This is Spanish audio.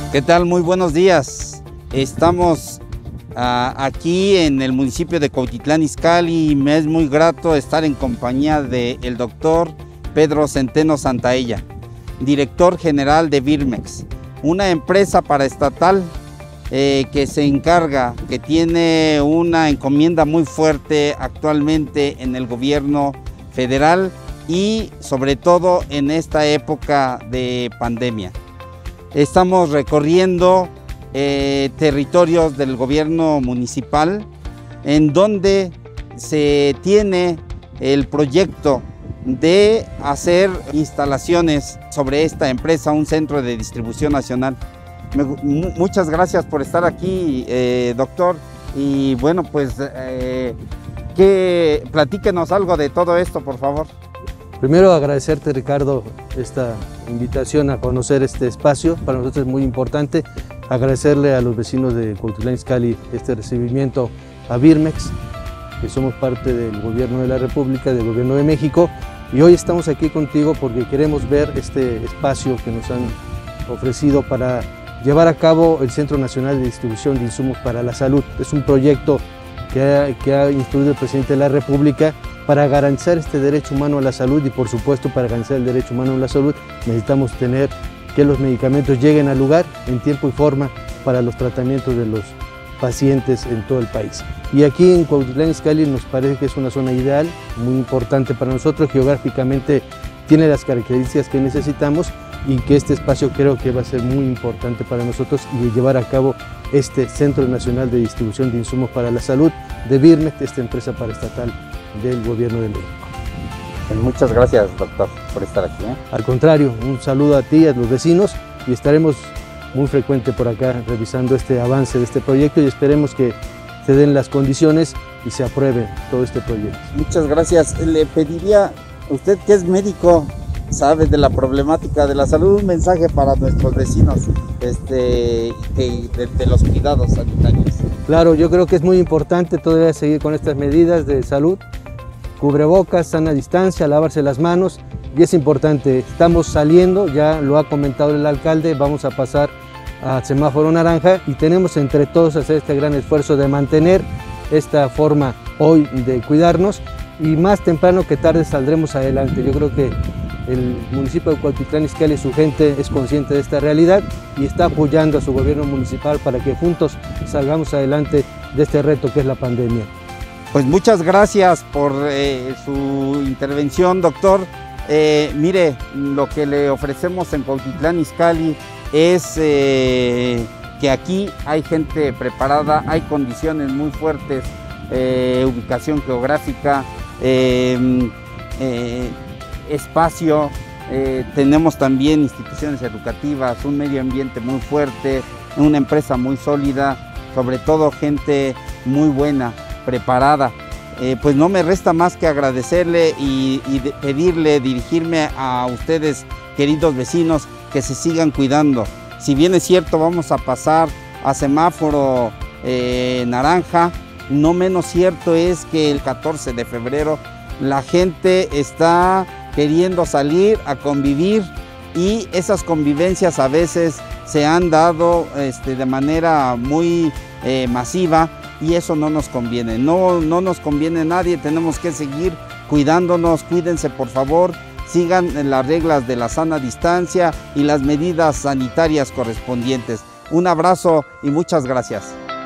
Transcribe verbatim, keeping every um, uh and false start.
¿Qué tal? Muy buenos días. Estamos uh, aquí en el municipio de Cuautitlán Izcalli y me es muy grato estar en compañía del doctor Pedro Centeno Santaella, director general de Birmex, una empresa paraestatal eh, que se encarga, que tiene una encomienda muy fuerte actualmente en el gobierno federal y sobre todo en esta época de pandemia. Estamos recorriendo eh, territorios del gobierno municipal en donde se tiene el proyecto de hacer instalaciones sobre esta empresa, un centro de distribución nacional. Me, muchas gracias por estar aquí, eh, doctor, y bueno, pues eh, que platíquenos algo de todo esto, por favor. Primero agradecerte, Ricardo, esta invitación a conocer este espacio, para nosotros es muy importante. Agradecerle a los vecinos de Cuautitlán Izcalli este recibimiento a Birmex, que somos parte del gobierno de la República, del gobierno de México, y hoy estamos aquí contigo porque queremos ver este espacio que nos han ofrecido para llevar a cabo el Centro Nacional de Distribución de Insumos para la Salud. Es un proyecto que ha, que ha instruido el presidente de la República para garantizar este derecho humano a la salud, y por supuesto para garantizar el derecho humano a la salud necesitamos tener que los medicamentos lleguen al lugar en tiempo y forma para los tratamientos de los pacientes en todo el país. Y aquí en Cuautitlán Izcalli nos parece que es una zona ideal, muy importante para nosotros, geográficamente tiene las características que necesitamos, y que este espacio creo que va a ser muy importante para nosotros y llevar a cabo este Centro Nacional de Distribución de Insumos para la Salud de Birmex, esta empresa paraestatal del gobierno de México. Muchas gracias, doctor, por estar aquí, ¿eh? Al contrario, un saludo a ti y a los vecinos, y estaremos muy frecuente por acá revisando este avance de este proyecto, y esperemos que se den las condiciones y se apruebe todo este proyecto. Muchas gracias. Le pediría, usted que es médico, sabe de la problemática de la salud, un mensaje para nuestros vecinos este, de, de, de los cuidados sanitarios. Claro, yo creo que es muy importante todavía seguir con estas medidas de salud, cubrebocas, sana distancia, lavarse las manos, y es importante, estamos saliendo, ya lo ha comentado el alcalde, vamos a pasar a semáforo naranja y tenemos entre todos hacer este gran esfuerzo de mantener esta forma hoy de cuidarnos, y más temprano que tarde saldremos adelante. Yo creo que el municipio de Cuautitlán Izcalli, su gente es consciente de esta realidad y está apoyando a su gobierno municipal para que juntos salgamos adelante de este reto que es la pandemia. Pues muchas gracias por eh, su intervención, doctor. Eh, mire, lo que le ofrecemos en Cuautitlán Izcalli es eh, que aquí hay gente preparada, hay condiciones muy fuertes, eh, ubicación geográfica, eh, eh, espacio, eh, tenemos también instituciones educativas, un medio ambiente muy fuerte, una empresa muy sólida, sobre todo gente muy buena, preparada. Eh, pues no me resta más que agradecerle y, y de pedirle, dirigirme a ustedes, queridos vecinos, que se sigan cuidando. Si bien es cierto, vamos a pasar a semáforo eh, naranja, no menos cierto es que el catorce de febrero la gente está queriendo salir a convivir, y esas convivencias a veces se han dado este, de manera muy eh, masiva, y eso no nos conviene, no, no nos conviene a nadie. Tenemos que seguir cuidándonos, cuídense por favor, sigan las reglas de la sana distancia y las medidas sanitarias correspondientes. Un abrazo y muchas gracias.